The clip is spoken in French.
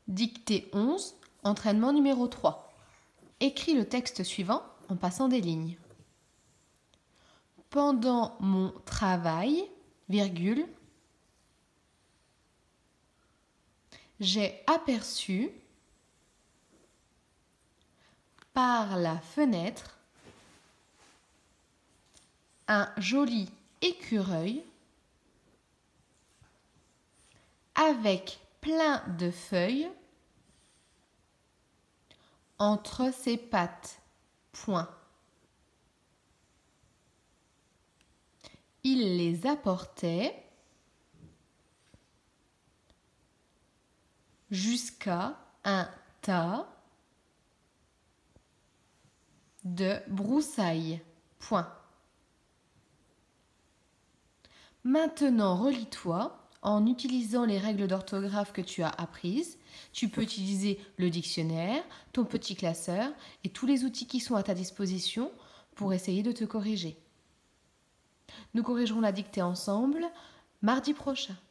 Dictée 11, entraînement numéro 3. Écris le texte suivant en passant des lignes. Pendant mon travail, virgule, j'ai aperçu par la fenêtre un joli écureuil avec plein de feuilles entre ses pattes. Point. Il les apportait jusqu'à un tas de broussailles. Point. Maintenant, relis-toi en utilisant les règles d'orthographe que tu as apprises. Tu peux utiliser le dictionnaire, ton petit classeur et tous les outils qui sont à ta disposition pour essayer de te corriger. Nous corrigerons la dictée ensemble mardi prochain.